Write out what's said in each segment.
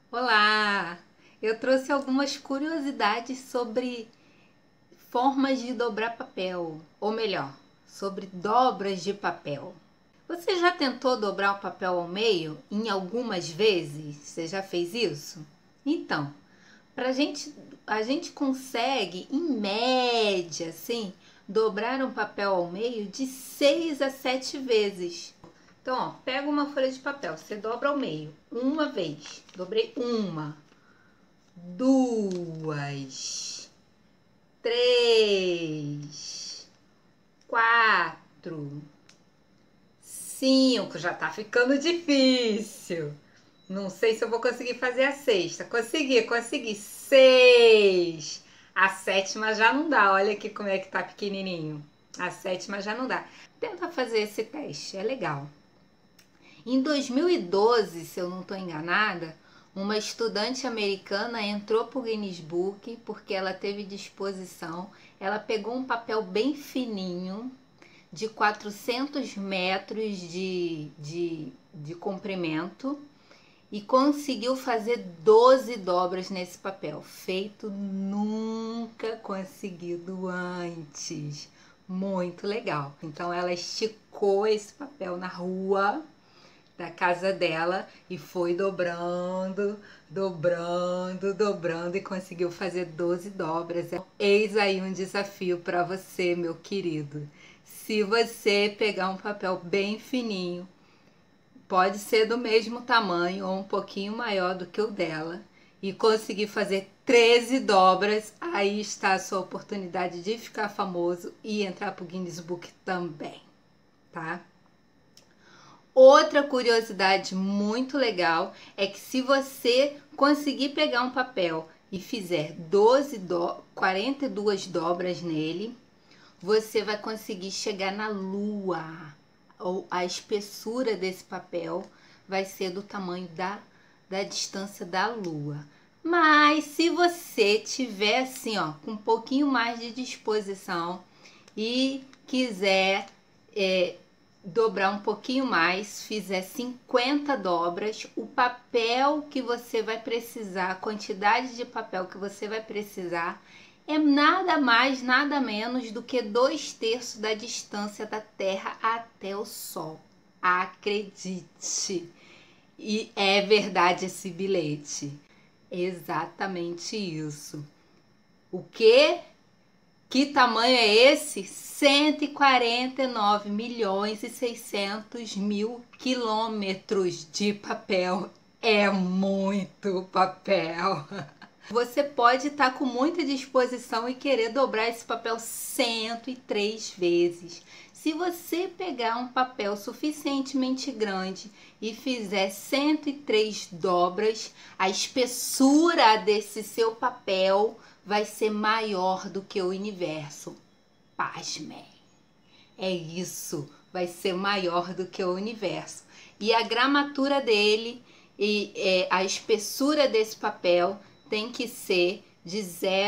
Olá! Eu trouxe algumas curiosidades sobre formas de dobrar papel, ou melhor, sobre dobras de papel. Você já tentou dobrar o papel ao meio em algumas vezes? Você já fez isso? Então, a gente consegue, em média, assim, dobrar um papel ao meio de 6 a 7 vezes. Então, ó, pega uma folha de papel, você dobra ao meio, uma vez, dobrei uma, duas, três, quatro, cinco. Já tá ficando difícil. Não sei se eu vou conseguir fazer a sexta. Consegui. Seis. A sétima já não dá. Olha aqui como é que tá pequenininho. A sétima já não dá. Tenta fazer esse teste, é legal. Em 2012, se eu não estou enganada, uma estudante americana entrou para o Guinness Book porque ela teve disposição. Ela pegou um papel bem fininho, de 400 metros de comprimento, e conseguiu fazer 12 dobras nesse papel, feito nunca conseguido antes. Muito legal. Então ela esticou esse papel na rua da casa dela e foi dobrando e conseguiu fazer 12 dobras. Eis aí um desafio para você, meu querido. Se você pegar um papel bem fininho, pode ser do mesmo tamanho ou um pouquinho maior do que o dela, e conseguir fazer 13 dobras, aí está a sua oportunidade de ficar famoso e entrar para o Guinness Book também, tá? Outra curiosidade muito legal é que se você conseguir pegar um papel e fizer 42 dobras nele, você vai conseguir chegar na Lua. Ou a espessura desse papel vai ser do tamanho da distância da Lua. Mas se você tiver assim, ó, com um pouquinho mais de disposição e quiser dobrar um pouquinho mais, fizer 50 dobras, o papel que você vai precisar, a quantidade de papel que você vai precisar é nada mais, nada menos do que 2/3 da distância da Terra até o Sol. Acredite! E é verdade esse bilhete. Exatamente isso. O que? Que tamanho é esse? 149 milhões e 600 mil quilômetros de papel. É muito papel. Você pode estar com muita disposição e querer dobrar esse papel 103 vezes. Se você pegar um papel suficientemente grande e fizer 103 dobras, a espessura desse seu papel vai ser maior do que o universo. Pasmem. É isso, vai ser maior do que o universo. E a gramatura dele e a espessura desse papel tem que ser de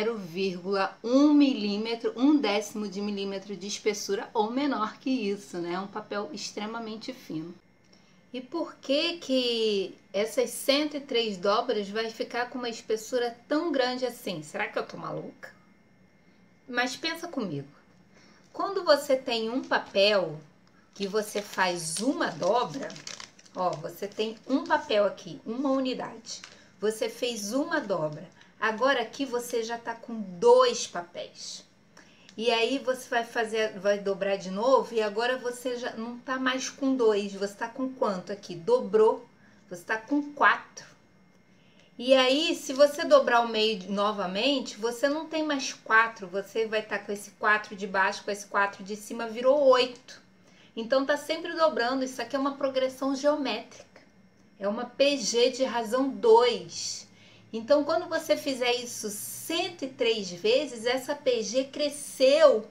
0,1 milímetro, 1/10 de milímetro de espessura ou menor que isso, né? É um papel extremamente fino. E por que essas 103 dobras vai ficar com uma espessura tão grande assim? Será que eu tô maluca? Mas pensa comigo. Quando você tem um papel que você faz uma dobra, ó, você tem um papel aqui, uma unidade. Você fez uma dobra. Agora aqui você já tá com 2 papéis. E aí você vai dobrar de novo e agora você já não tá mais com 2, você tá com quanto aqui? Dobrou, você tá com 4. E aí, se você dobrar o meio novamente, você não tem mais 4, você vai estar com esse 4 de baixo, com esse 4 de cima, virou 8. Então tá sempre dobrando, isso aqui é uma progressão geométrica. É uma PG de razão 2. Então, quando você fizer isso 103 vezes, essa PG cresceu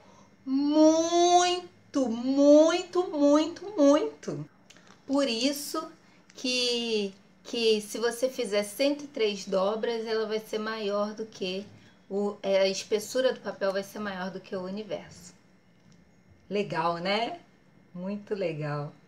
muito, muito, muito, muito. Por isso que se você fizer 103 dobras, ela vai ser maior do que a espessura do papel vai ser maior do que o universo. Legal, né? Muito legal.